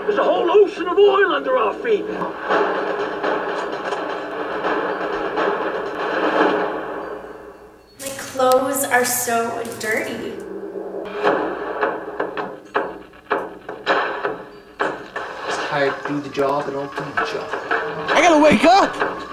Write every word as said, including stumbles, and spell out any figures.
There's a whole ocean of oil under our feet. My clothes are so dirty. It's hard to do the job and don't do the job. I gotta wake up!